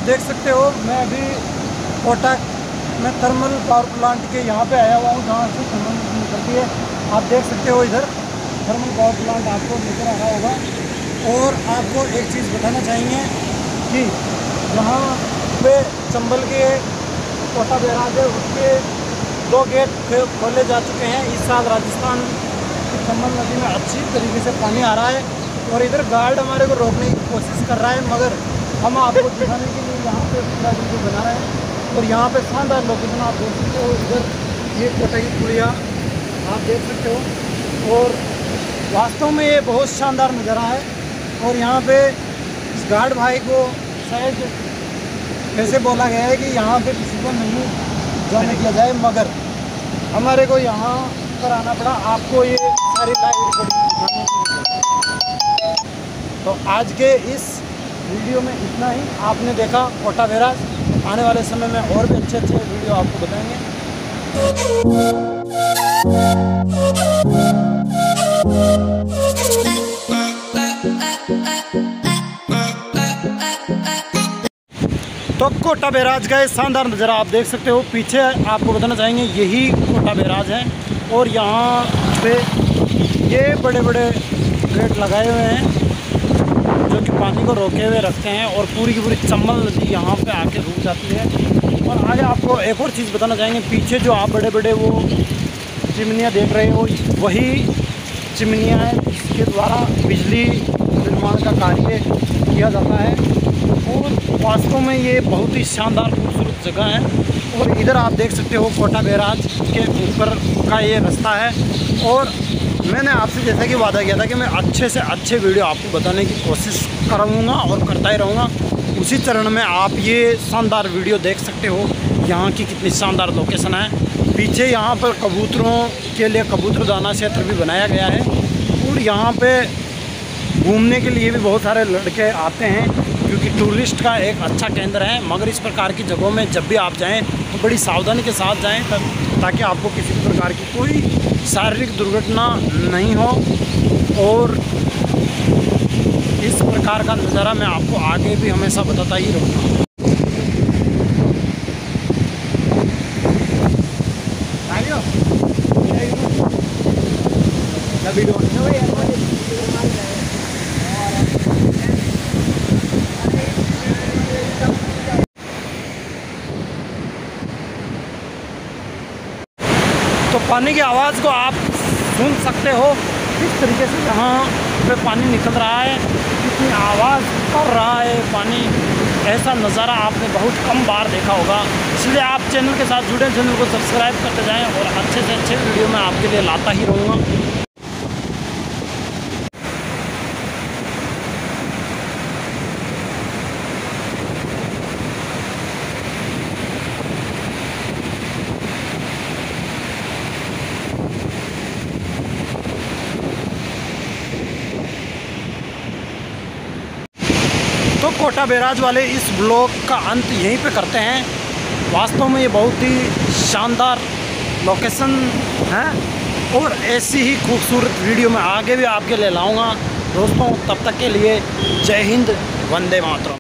देख सकते हो मैं अभी कोटा में थर्मल पावर प्लांट के यहाँ पे आया हुआ हूँ, जहाँ से थर्मल निकलती है। आप देख सकते हो इधर थर्मल पावर प्लांट आपको लेकर आ रहा होगा। और आपको एक चीज़ बताना चाहेंगे कि यहाँ पे चंबल के कोटा बैराज है, उसके 2 गेट खोले जा चुके हैं। इस साल राजस्थान की चंबल नदी में अच्छी तरीके से पानी आ रहा है और इधर गार्ड हमारे को रोकने की कोशिश कर रहा है, मगर हम आपको दिखाने के लिए यहाँ पे पूरा वीडियो बना रहे हैं। और यहाँ पे शानदार लोकेशन आप देख सकते हो। इधर ये कोटा की पुलिया आप देख सकते हो और वास्तव में ये बहुत शानदार नज़ारा है। और यहाँ पे इस गार्ड भाई को शायद ऐसे बोला गया है कि यहाँ पे किसी को नहीं जाने दिया जाए, मगर हमारे को यहाँ पर आना पड़ा आपको ये सारी लाइव रिकॉर्डिंग दिखाने के लिए। तो आज के इस वीडियो में इतना ही। आपने देखा कोटा बैराज, आने वाले समय में और भी अच्छे वीडियो आपको बताएंगे। तो कोटा बैराज का शानदार नज़ारा आप देख सकते हो। पीछे आपको बताना चाहेंगे यही कोटा बैराज है और यहाँ पे ये बड़े बड़े गेट लगाए हुए हैं जो कि पानी को रोके हुए रखते हैं और पूरी की पूरी चंबल नदी यहाँ पे आके रुक जाती है। और आगे आपको एक और चीज़ बताना चाहेंगे, पीछे जो आप बड़े बड़े वो चिमनियाँ देख रहे हो वही चिमनियाँ हैं जिसके द्वारा बिजली निर्माण का कार्य किया जाता है। और वास्तव में ये बहुत ही शानदार खूबसूरत जगह है। और इधर आप देख सकते हो कोटा बैराज के ऊपर का ये रास्ता है। और मैंने आपसे जैसा कि वादा किया था कि मैं अच्छे से अच्छे वीडियो आपको बताने की कोशिश करूँगा और करता ही रहूँगा। उसी चरण में आप ये शानदार वीडियो देख सकते हो। यहाँ की कितनी शानदार लोकेशन है। पीछे यहाँ पर कबूतरों के लिए कबूतरदाना क्षेत्र भी बनाया गया है और यहाँ पे घूमने के लिए भी बहुत सारे लड़के आते हैं क्योंकि टूरिस्ट का एक अच्छा केंद्र है। मगर इस प्रकार की जगहों में जब भी आप जाएं तो बड़ी सावधानी के साथ जाएं ताकि आपको किसी भी प्रकार की कोई शारीरिक दुर्घटना नहीं हो। और इस प्रकार का नज़ारा मैं आपको आगे भी हमेशा बताता ही रहूँगा। तो पानी की आवाज़ को आप सुन सकते हो किस तरीके से यहाँ पे पानी निकल रहा है, कितनी आवाज़ कर रहा है पानी। ऐसा नज़ारा आपने बहुत कम बार देखा होगा। इसलिए आप चैनल के साथ जुड़े, चैनल को सब्सक्राइब करते जाएं और अच्छे से अच्छे वीडियो मैं आपके लिए लाता ही रहूँगा। तो कोटा बैराज वाले इस ब्लॉग का अंत यहीं पे करते हैं। वास्तव में ये बहुत ही शानदार लोकेशन है और ऐसी ही खूबसूरत वीडियो मैं आगे भी आपके लिए लाऊंगा दोस्तों। तब तक के लिए जय हिंद, वंदे मातरम।